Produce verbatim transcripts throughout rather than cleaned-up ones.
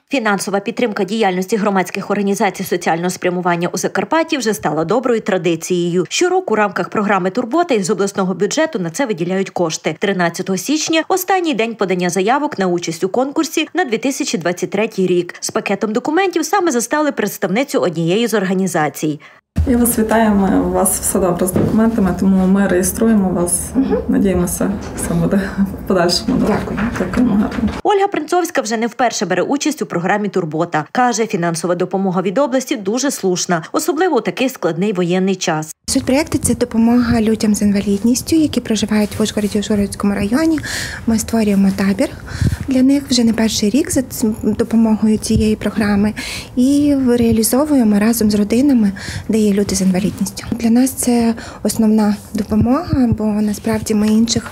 Фінансова підтримка діяльності громадських організацій соціального спрямування у Закарпатті вже стала доброю традицією. Щороку у рамках програми «Турбота» із обласного бюджету на це виділяють кошти. тринадцятого січня – останній день подання заявок на участь у конкурсі на дві тисячі двадцять третій рік. З пакетом документів саме застали представницю однієї з організацій. Я вас вітаю, ми, у вас все добре з документами, тому ми реєструємо вас. Угу. Надіємося, все буде в подальшому. Дякую. Дякуємо гарно. Ольга Принцовська вже не вперше бере участь у програмі «Турбота». Каже, фінансова допомога від області дуже слушна, особливо у такий складний воєнний час. Суть проєкту – це допомога людям з інвалідністю, які проживають в Ужгороді-Ужгородському районі. Ми створюємо табір для них вже не перший рік за допомогою цієї програми і реалізовуємо разом з родинами, де є люди з інвалідністю. Для нас це основна допомога, бо насправді ми інших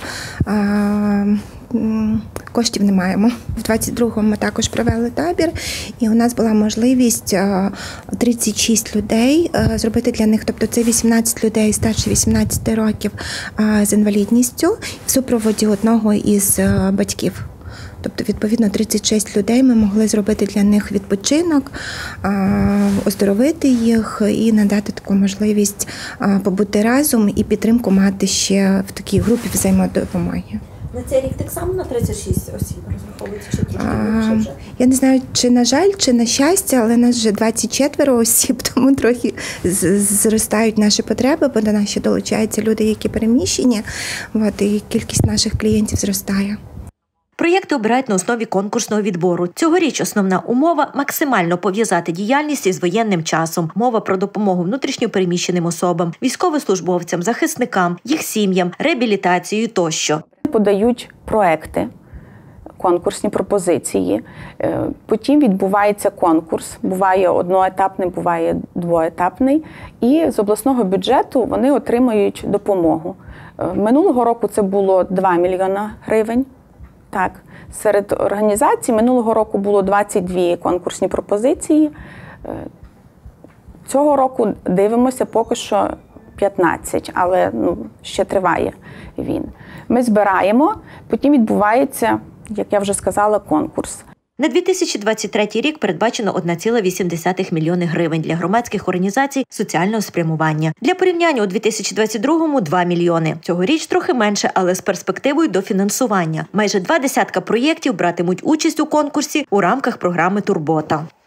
а, коштів не маємо. В двадцять другому ми також провели табір, і у нас була можливість тридцять шість людей зробити для них, тобто це вісімнадцять людей старше вісімнадцяти років з інвалідністю в супроводі одного із батьків. Тобто, відповідно, тридцять шість людей ми могли зробити для них відпочинок, оздоровити їх і надати таку можливість побути разом і підтримку мати ще в такій групі взаємодопомоги. На цей рік так само на тридцять шість осіб розраховується, чи трошки більше вже? Я не знаю, чи на жаль, чи на щастя, але нас вже двадцять четверо осіб, тому трохи зростають наші потреби, бо до нас ще долучаються люди, які переміщені, от, і кількість наших клієнтів зростає. Проєкти обирають на основі конкурсного відбору. Цьогоріч основна умова – максимально пов'язати діяльність із воєнним часом. Мова про допомогу внутрішньо переміщеним особам, військовослужбовцям, захисникам, їх сім'ям, реабілітацію тощо. Подають проекти, конкурсні пропозиції. Потім відбувається конкурс. Буває одноетапний, буває двоетапний. І з обласного бюджету вони отримують допомогу. Минулого року це було два мільйони гривень. Так, серед організацій минулого року було двадцять дві конкурсні пропозиції. Цього року дивимося поки що п'ятнадцять, але ну, ще триває він. Ми збираємо, потім відбувається, як я вже сказала, конкурс. На дві тисячі двадцять третій рік передбачено одна ціла вісім десятих мільйони гривень для громадських організацій соціального спрямування. Для порівняння у дві тисячі двадцять другому – два мільйони. Цьогоріч трохи менше, але з перспективою до фінансування. Майже два десятка проєктів братимуть участь у конкурсі у рамках програми «Турбота».